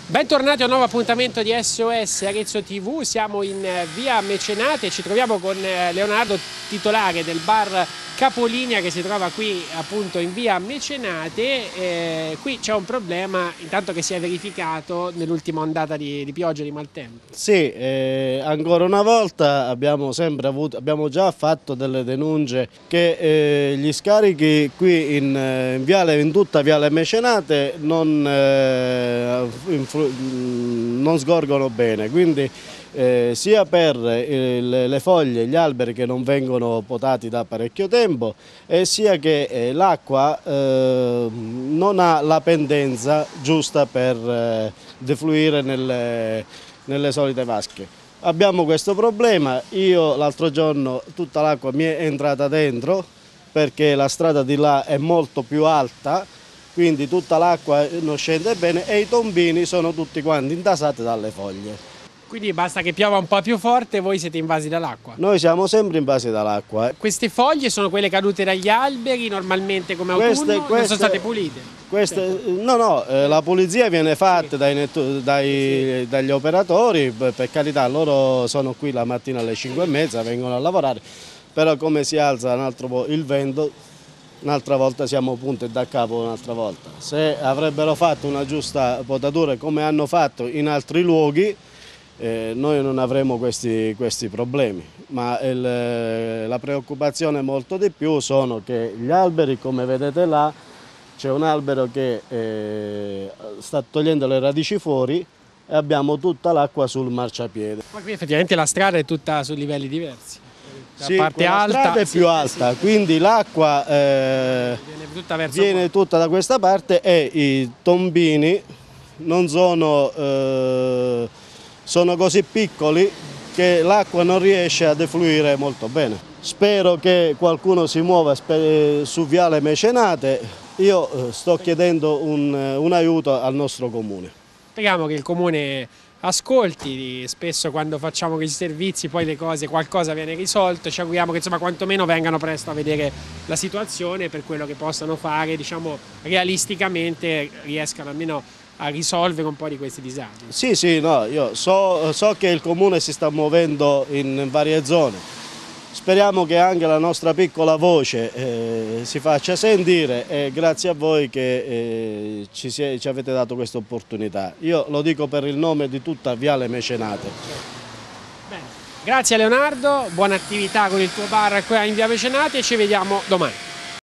Bentornati a un nuovo appuntamento di SOS Arezzo TV, siamo in via Mecenate, ci troviamo con Leonardo, titolare del bar Capolinea che si trova qui appunto in via Mecenate. Qui c'è un problema intanto che si è verificato nell'ultima ondata di pioggia di maltempo. Sì, ancora una volta abbiamo già fatto delle denunce che gli scarichi qui in tutta viale Mecenate non sgorgono bene, quindi sia per le foglie e gli alberi che non vengono potati da parecchio tempo, e sia che l'acqua non ha la pendenza giusta per defluire nelle solite vasche. Abbiamo questo problema. Io l'altro giorno tutta l'acqua mi è entrata dentro perché la strada di là è molto più alta, quindi tutta l'acqua non scende bene e i tombini sono tutti quanti intasati dalle foglie. Quindi basta che piova un po' più forte e voi siete invasi dall'acqua? Noi siamo sempre invasi dall'acqua. Queste foglie sono quelle cadute dagli alberi normalmente come autunno? Non sono state pulite? No, la pulizia viene fatta dagli operatori, per carità, loro sono qui la mattina alle 5:30, vengono a lavorare, però come si alza il vento, un'altra volta siamo punti da capo un'altra volta. Se avrebbero fatto una giusta potatura come hanno fatto in altri luoghi, noi non avremo questi problemi, ma la preoccupazione molto di più sono che gli alberi, come vedete là, c'è un albero che sta togliendo le radici fuori e abbiamo tutta l'acqua sul marciapiede. Ma qui effettivamente la strada è tutta su livelli diversi. Sì, la strada è più alta, quindi l'acqua viene tutta da questa parte e i tombini non sono così piccoli che l'acqua non riesce a defluire molto bene. Spero che qualcuno si muova su viale Mecenate. Io sto chiedendo un aiuto al nostro comune. Speriamo che il comune ascolti, spesso quando facciamo questi servizi poi le cose, qualcosa viene risolto, ci auguriamo che insomma quantomeno vengano presto a vedere la situazione, per quello che possano fare, diciamo realisticamente riescano almeno a risolvere un po' di questi disagi. Sì, no, io so che il comune si sta muovendo in varie zone. Speriamo che anche la nostra piccola voce si faccia sentire, e grazie a voi che ci avete dato questa opportunità. Io lo dico per il nome di tutta viale Mecenate. Bene. Grazie Leonardo, buona attività con il tuo bar qui in via Mecenate e ci vediamo domani.